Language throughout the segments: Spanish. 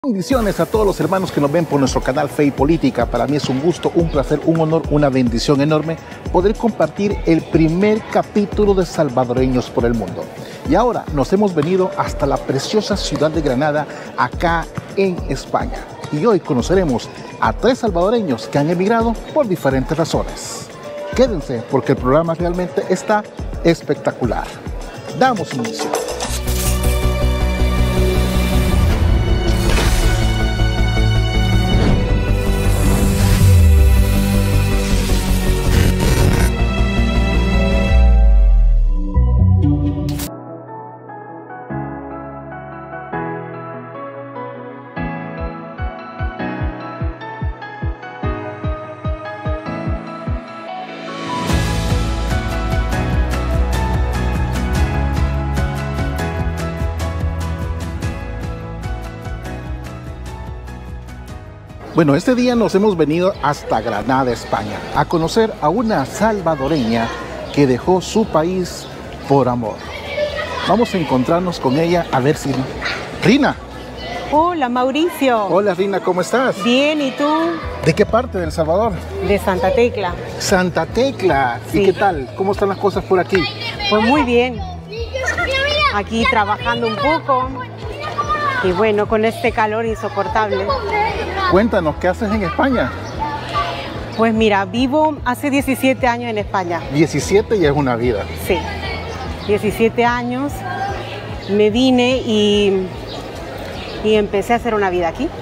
Bendiciones a todos los hermanos que nos ven por nuestro canal Fe y Política. Para mí es un gusto, un placer, un honor, una bendición enorme poder compartir el primer capítulo de Salvadoreños por el Mundo. Y ahora nos hemos venido hasta la preciosa ciudad de Granada, acá en España. Y hoy conoceremos a 3 salvadoreños que han emigrado por diferentes razones. Quédense porque el programa realmente está espectacular. Damos inicio. Bueno, este día nos hemos venido hasta Granada, España, a conocer a una salvadoreña que dejó su país por amor. Vamos a encontrarnos con ella a ver si... ¡Rina! Hola, Mauricio. Hola, Rina, ¿cómo estás? Bien, ¿y tú? ¿De qué parte de El Salvador? De Santa Tecla. Santa Tecla. Sí. ¿Y qué tal? ¿Cómo están las cosas por aquí? Pues muy bien. Aquí trabajando un poco. Y bueno, con este calor insoportable. Cuéntanos, ¿qué haces en España? Pues mira, vivo hace 17 años en España. 17 ya es una vida. Sí, 17 años. Me vine y empecé a hacer una vida aquí.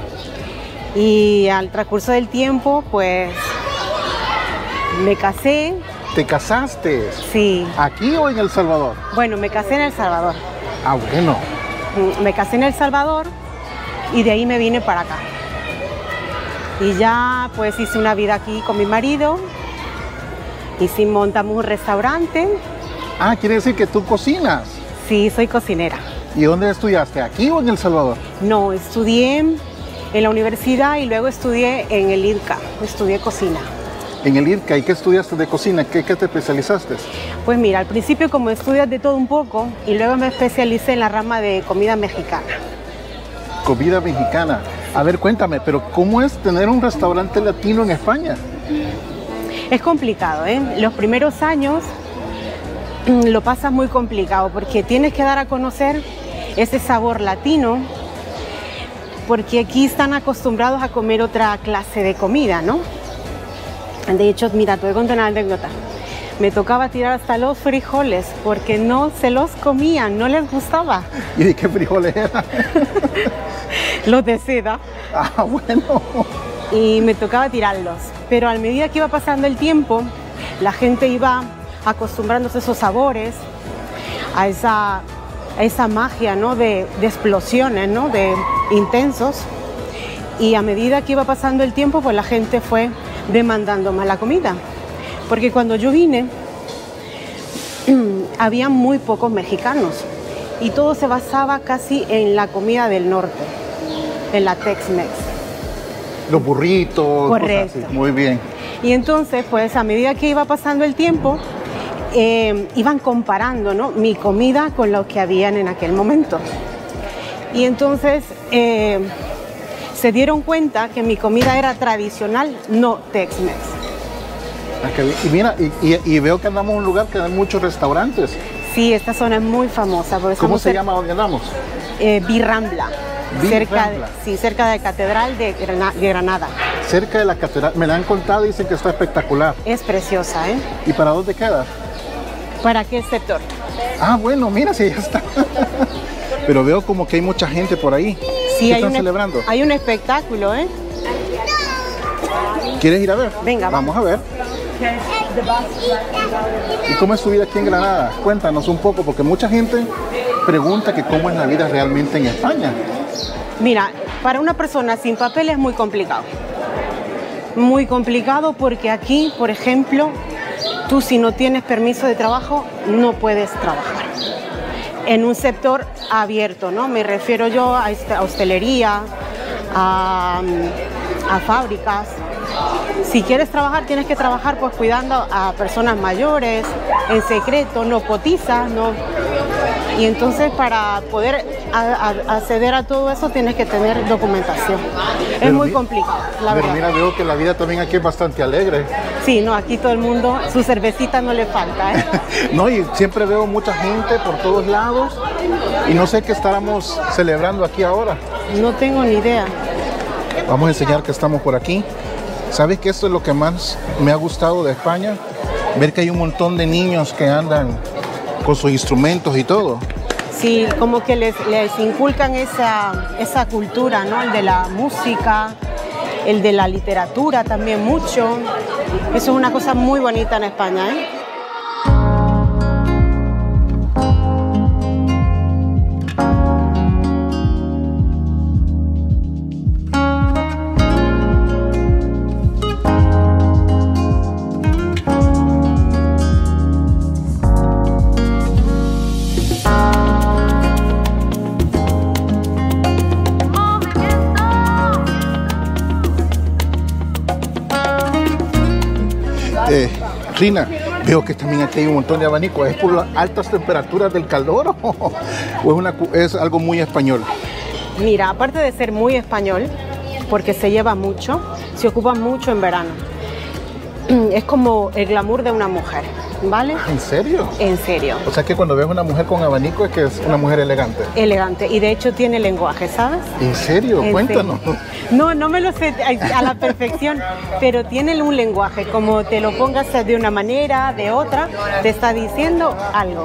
Y al transcurso del tiempo, pues me casé. ¿Te casaste? Sí. ¿Aquí o en El Salvador? Bueno, me casé en El Salvador. Ah, bueno. Me casé en El Salvador y de ahí me vine para acá. Y ya pues hice una vida aquí con mi marido y montamos un restaurante. Ah, quiere decir que tú cocinas. Sí, soy cocinera. ¿Y dónde estudiaste? ¿Aquí o en El Salvador? No, estudié en la universidad y luego estudié en el IRCA, estudié cocina. En el IRCA, ¿y qué estudiaste de cocina? ¿Qué te especializaste? Pues mira, al principio como estudias de todo un poco y luego me especialicé en la rama de comida mexicana. Comida mexicana. A ver, cuéntame, pero ¿cómo es tener un restaurante latino en España? Es complicado, ¿eh? Los primeros años lo pasas muy complicado porque tienes que dar a conocer ese sabor latino, porque aquí están acostumbrados a comer otra clase de comida, ¿no? De hecho, mira, te voy a contar una anécdota. Me tocaba tirar hasta los frijoles porque no se los comían, no les gustaba. ¿Y de qué frijoles eran? Los de seda. Ah, bueno. Y me tocaba tirarlos. Pero a medida que iba pasando el tiempo, la gente iba acostumbrándose a esos sabores, a esa magia, ¿no? de explosiones, ¿no? De intensos. Y a medida que iba pasando el tiempo, pues la gente fue demandando más la comida. Porque cuando yo vine, había muy pocos mexicanos y todo se basaba casi en la comida del norte, en la Tex-Mex. Los burritos. Correcto. Cosas así. Muy bien. Y entonces, pues a medida que iba pasando el tiempo, iban comparando, ¿no? Mi comida con lo que habían en aquel momento. Y entonces se dieron cuenta que mi comida era tradicional, no Tex-Mex. Y mira, y veo que andamos en un lugar que hay muchos restaurantes. Sí, esta zona es muy famosa. ¿Cómo se llama donde andamos? Birrambla. Cerca de la Catedral de Granada. Cerca de la catedral. Me la han contado y dicen que está espectacular. Es preciosa, ¿eh? ¿Y para dónde queda? ¿Para qué sector? Ah, bueno, mira, sí, ya está. Pero veo como que hay mucha gente por ahí. Sí, ¿Qué están celebrando? Hay un espectáculo, ¿eh? ¿Quieres ir a ver? Venga, vamos a ver. ¿Y cómo es tu vida aquí en Granada? Cuéntanos un poco, porque mucha gente pregunta que cómo es la vida realmente en España. Mira, para una persona sin papel es muy complicado. Muy complicado porque aquí, por ejemplo, tú si no tienes permiso de trabajo, no puedes trabajar. En un sector abierto, ¿no? Me refiero yo a hostelería, a fábricas. Si quieres trabajar, tienes que trabajar pues cuidando a personas mayores, en secreto, no cotizas, no. Y entonces para poder acceder a todo eso tienes que tener documentación. Pero Es muy complicado, la verdad. Mira, veo que la vida también aquí es bastante alegre. Sí, no, aquí todo el mundo, su cervecita no le falta, ¿eh? No, y siempre veo mucha gente por todos lados y no sé qué estábamos celebrando aquí ahora. No tengo ni idea. Vamos a enseñar que estamos por aquí. ¿Sabes que esto es lo que más me ha gustado de España? Ver que hay un montón de niños que andan con sus instrumentos y todo. Sí, como que les inculcan esa cultura, ¿no? El de la música, el de la literatura también mucho. Eso es una cosa muy bonita en España, ¿eh? Rina, veo que también aquí hay un montón de abanicos. ¿Es por las altas temperaturas del calor o es algo muy español? Mira, aparte de ser muy español, porque se lleva mucho, se ocupa mucho en verano. Es como el glamour de una mujer, ¿vale? ¿En serio? En serio. O sea que cuando ves una mujer con abanico es que es una mujer elegante. Elegante, y de hecho tiene lenguaje, ¿sabes? ¿En serio? Cuéntanos. Serio. No me lo sé a la perfección, pero tiene un lenguaje, como te lo pongas de una manera, de otra, te está diciendo algo.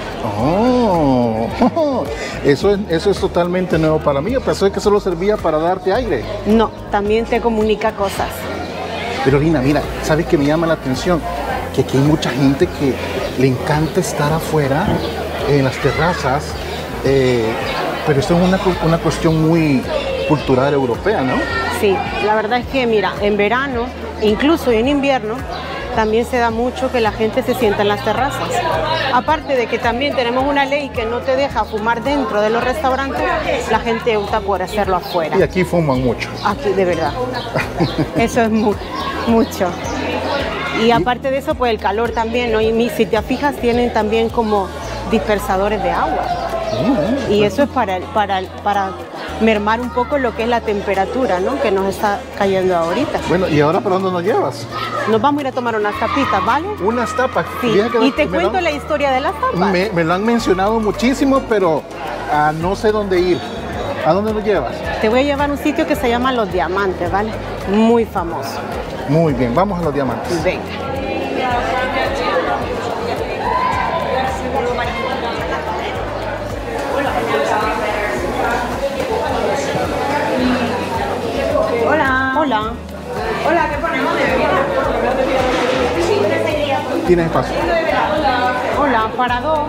Oh, eso es totalmente nuevo para mí. Yo pensé que solo servía para darte aire. No, también te comunica cosas. Pero Rina, mira, ¿sabes qué me llama la atención? Que aquí hay mucha gente que le encanta estar afuera, en las terrazas, pero esto es una cuestión muy cultural europea, ¿no? Sí, la verdad es que, mira, en verano, incluso en invierno, también se da mucho que la gente se sienta en las terrazas. Aparte de que también tenemos una ley que no te deja fumar dentro de los restaurantes, la gente opta por hacerlo afuera. Y aquí fuman mucho. Aquí, de verdad. Eso es mucho. Y aparte de eso, pues el calor también, ¿no? Y si te fijas, tienen también como dispersadores de agua. Y eso es para mermar un poco lo que es la temperatura, ¿no? Que nos está cayendo ahorita. Bueno, ¿y ahora para dónde nos llevas? Nos vamos a ir a tomar unas tapitas, ¿vale? Unas tapas. Sí. Y te cuento la historia de las tapas. Me lo han mencionado muchísimo, pero no sé dónde ir. ¿A dónde nos llevas? Te voy a llevar a un sitio que se llama Los Diamantes, ¿vale? Muy famoso. Muy bien, vamos a Los Diamantes. Venga. Hola. Hola. Hola, ¿qué ponemos de bebida? ¿Tienes espacio? Hola, para dos.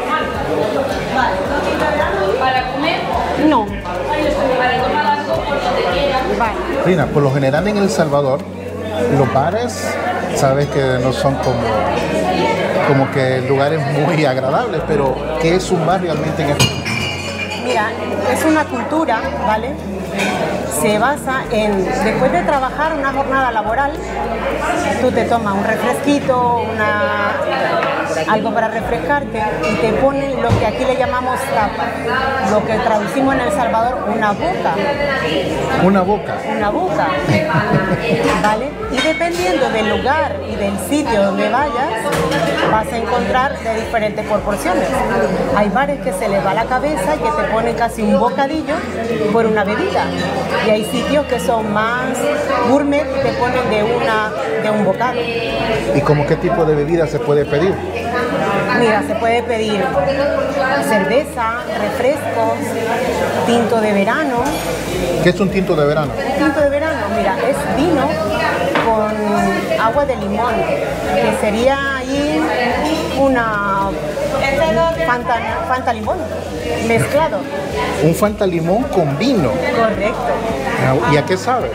¿Para comer? No. Para tomar las dos por donde quieras. Vale. Rina, por lo general en El Salvador, los bares, sabes que no son como que lugares muy agradables, pero ¿qué es un bar realmente en España? Mira, es una cultura, ¿vale? Se basa en, después de trabajar una jornada laboral, tú te tomas un refresquito, algo para refrescarte y te ponen lo que aquí le llamamos tapa, lo que traducimos en El Salvador, una boca. Una boca. Una boca, ¿vale? Y dependiendo del lugar y del sitio donde vayas, vas a encontrar de diferentes proporciones. Hay bares que se les va la cabeza y que te ponen casi un bocadillo por una bebida. Y hay sitios que son más gourmet y te ponen de un bocado. ¿Y cómo qué tipo de bebida se puede pedir? Mira, se puede pedir cerveza, refrescos, tinto de verano. ¿Qué es un tinto de verano? Un tinto de verano, mira, es vino con agua de limón, que sería ahí una Fanta limón mezclado. Un Fanta limón con vino. Correcto. ¿Y a qué sabe?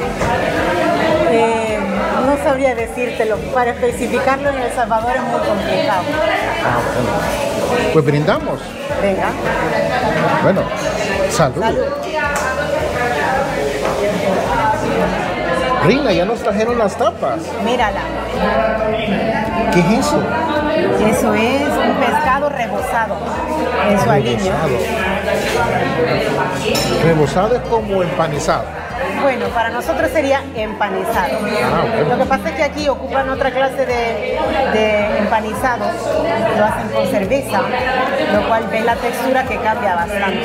No sabría decírtelo. Para especificarlo en El Salvador es muy complicado. Bueno. Pues brindamos. Venga. Bueno, salud. Salud. Rina, ya nos trajeron las tapas. Mírala. ¿Qué es eso? Eso es un pescado rebozado en su aliño. Rebozado es como empanizado. Bueno, para nosotros sería empanizado. Bueno. Lo que pasa es que aquí ocupan otra clase de empanizados, lo hacen con cerveza, lo cual ve la textura que cambia bastante.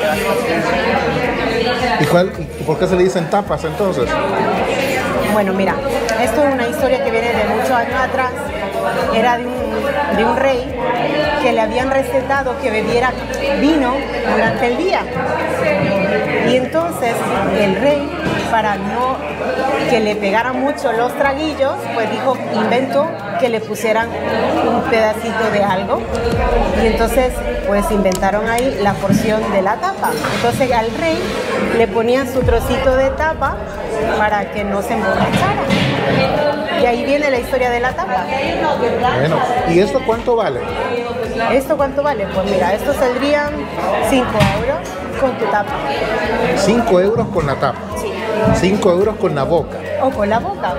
¿Y por qué se le dicen tapas entonces? Bueno, mira, esto es una historia que viene de muchos años atrás. Era de un rey que le habían recetado que bebiera vino durante el día. Y entonces el rey, para no que le pegaran mucho los traguillos, pues inventó que le pusieran un pedacito de algo. Y entonces pues inventaron ahí la porción de la tapa. Entonces al rey le ponían su trocito de tapa para que no se emborrachara. Y ahí viene la historia de la tapa. Bueno, ¿y esto cuánto vale? ¿Esto cuánto vale? Pues mira, esto saldrían 5 euros con tu tapa. 5 euros con la tapa. Sí. 5 euros con la boca. O con la boca.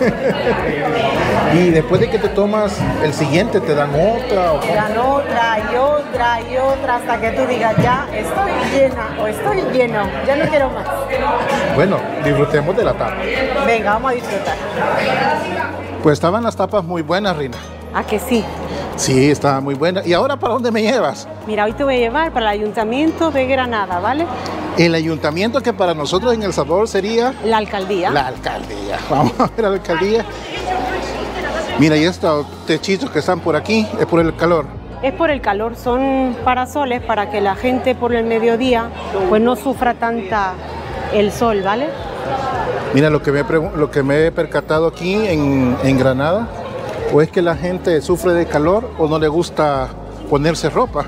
Y después de que te tomas el siguiente, te dan otra. Te dan otra y otra y otra hasta que tú digas, ya estoy llena o estoy lleno, ya no quiero más. Bueno, disfrutemos de la tapa. Venga, vamos a disfrutar. Pues estaban las tapas muy buenas, Rina. ¿A que sí? Sí, estaba muy buena. ¿Y ahora para dónde me llevas? Mira, hoy te voy a llevar para el Ayuntamiento de Granada, ¿vale? El ayuntamiento, que para nosotros en El Salvador sería... La alcaldía. La alcaldía. Vamos a ver a la alcaldía. Mira, y estos techitos que están por aquí es por el calor. Es por el calor, son parasoles para que la gente por el mediodía pues no sufra tanta el sol, ¿vale? Mira, lo que me he percatado aquí en Granada, o es que la gente sufre de calor o no le gusta ponerse ropa.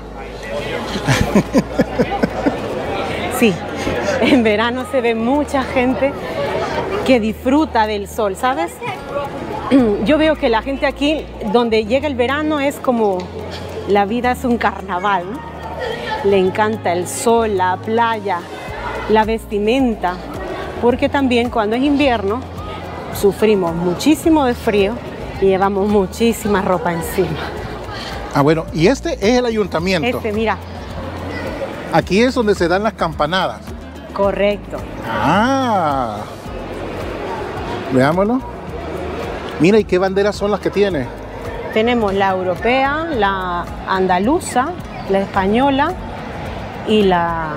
Sí, en verano se ve mucha gente que disfruta del sol, ¿sabes? Yo veo que la gente aquí, donde llega el verano, es como la vida es un carnaval, ¿no? Le encanta el sol, la playa, la vestimenta, porque también cuando es invierno sufrimos muchísimo de frío y llevamos muchísima ropa encima. Ah, bueno, y este es el ayuntamiento. Mira. Aquí es donde se dan las campanadas. Correcto. Ah, veámoslo. Mira, ¿y qué banderas son las que tiene? Tenemos la europea, la andaluza, la española y la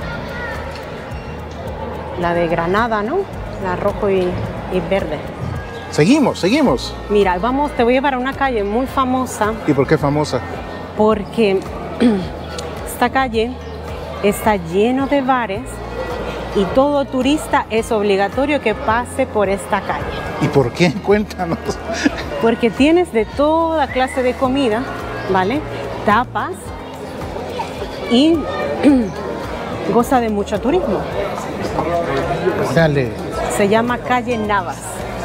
de Granada, ¿no? La rojo y verde. Seguimos. Mira, te voy a llevar a una calle muy famosa. ¿Y por qué famosa? Porque esta calle está lleno de bares y todo turista es obligatorio que pase por esta calle. ¿Y por qué? Cuéntanos. Porque tienes de toda clase de comida, ¿vale? Tapas y goza de mucho turismo. Dale. Se llama calle Navas.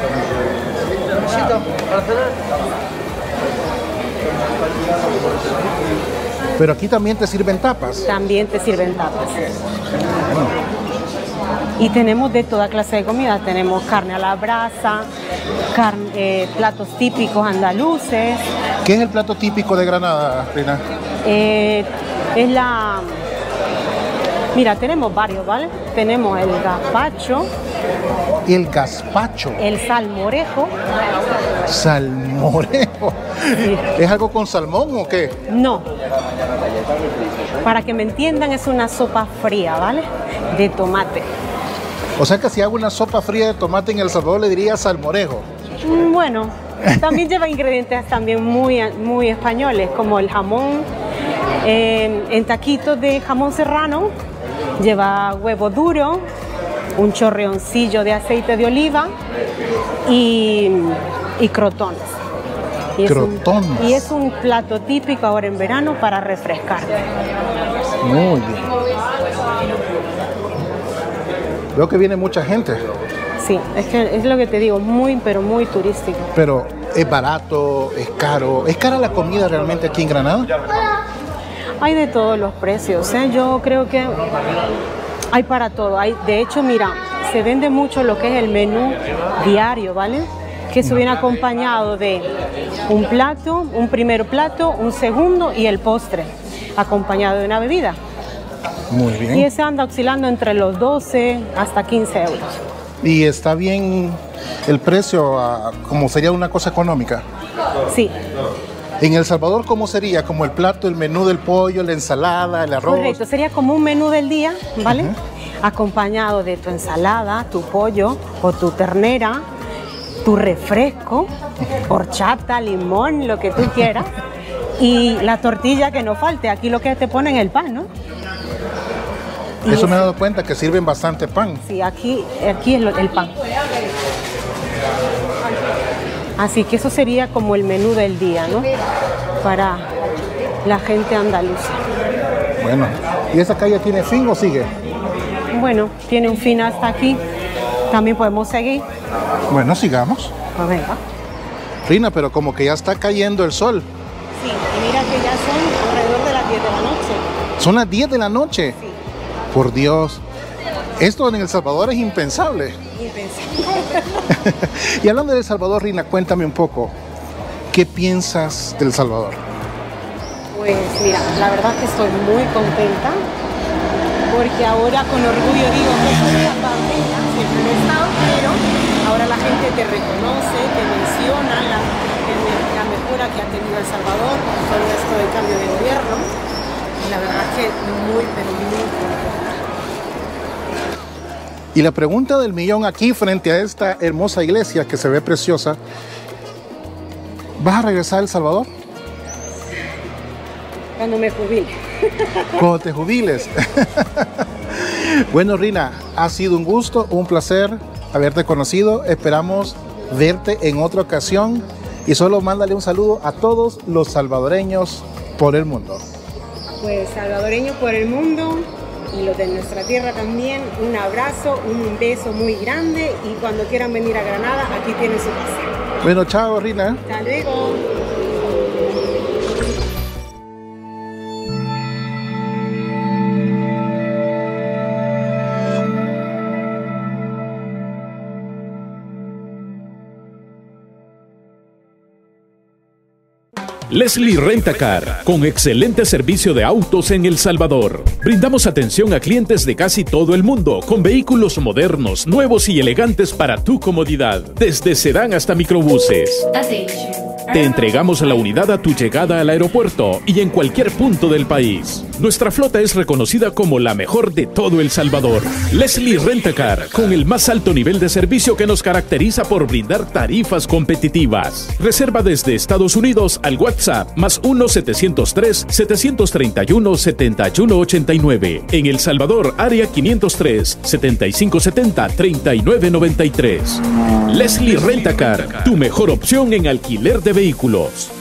Pero aquí también te sirven tapas. También te sirven tapas. Y tenemos de toda clase de comida. Tenemos carne a la brasa, platos típicos andaluces. ¿Qué es el plato típico de Granada, Rina? Mira, tenemos varios, ¿vale? Tenemos el gazpacho. El gazpacho. El salmorejo. Salmorejo. Sí. ¿Es algo con salmón o qué? No. Para que me entiendan, es una sopa fría, ¿vale? De tomate. O sea que si hago una sopa fría de tomate en El Salvador le diría salmorejo. Bueno, también lleva ingredientes también muy españoles, como el jamón en taquitos de jamón serrano, lleva huevo duro, un chorreoncillo de aceite de oliva y crotones. Y es un plato típico ahora en verano para refrescarte. Muy bien. Veo que viene mucha gente. Sí, es lo que te digo, pero muy turístico. Pero es barato, es caro. ¿Es cara la comida realmente aquí en Granada? Hay de todos los precios, ¿eh? Yo creo que hay para todo. De hecho, mira, se vende mucho lo que es el menú diario, ¿vale? Que eso viene acompañado de un plato, un primer plato, un segundo y el postre, acompañado de una bebida. Muy bien. Y ese anda oscilando entre los 12 hasta 15 euros. ¿Y está bien el precio, como sería una cosa económica? Sí. En El Salvador, ¿cómo sería? Como el plato, el menú del pollo, la ensalada, el arroz. Correcto, sería como un menú del día, ¿vale? Acompañado de tu ensalada, tu pollo o tu ternera, tu refresco, horchata, limón, lo que tú quieras. Y la tortilla que no falte. Aquí lo que te ponen es el pan, ¿no? Eso me he dado cuenta, que sirven bastante pan. Sí, aquí es el pan. Así que eso sería como el menú del día, ¿no? Para la gente andaluza. Bueno, ¿y esa calle tiene fin o sigue? Bueno, tiene un fin hasta aquí. También podemos seguir. Bueno, sigamos. Pues venga. Rina, pero como que ya está cayendo el sol. Sí, y mira que ya son alrededor de las 10 de la noche. Son las 10 de la noche. Sí. Por Dios. Esto en El Salvador es impensable. Y hablando de El Salvador, Rina, cuéntame un poco. ¿Qué piensas del Salvador? Pues mira, la verdad que estoy muy contenta. Porque ahora con orgullo digo que soy salvadoreña, siempre lo he estado, pero ahora la gente te reconoce, te menciona la mejora que ha tenido El Salvador con todo esto del cambio de gobierno. Y la verdad que muy, pero muy contenta. Y la pregunta del millón aquí frente a esta hermosa iglesia que se ve preciosa, ¿vas a regresar a El Salvador? Cuando me jubile. Cuando te jubiles. Bueno, Rina, ha sido un gusto, un placer haberte conocido. Esperamos verte en otra ocasión y solo mándale un saludo a todos los salvadoreños por el mundo. Pues salvadoreños por el mundo y los de nuestra tierra también, un abrazo, un beso muy grande y cuando quieran venir a Granada, aquí tienen su casa. Bueno, chao, Rina. Hasta luego. Leslie Rentacar, con excelente servicio de autos en El Salvador. Brindamos atención a clientes de casi todo el mundo, con vehículos modernos, nuevos y elegantes para tu comodidad, desde sedán hasta microbuses. Te entregamos la unidad a tu llegada al aeropuerto y en cualquier punto del país. Nuestra flota es reconocida como la mejor de todo El Salvador. Leslie Rentacar, con el más alto nivel de servicio que nos caracteriza por brindar tarifas competitivas. Reserva desde Estados Unidos al WhatsApp +1 703 731 7189. En El Salvador, área 503 7570 3993. Leslie Rentacar, tu mejor opción en alquiler de vehículos.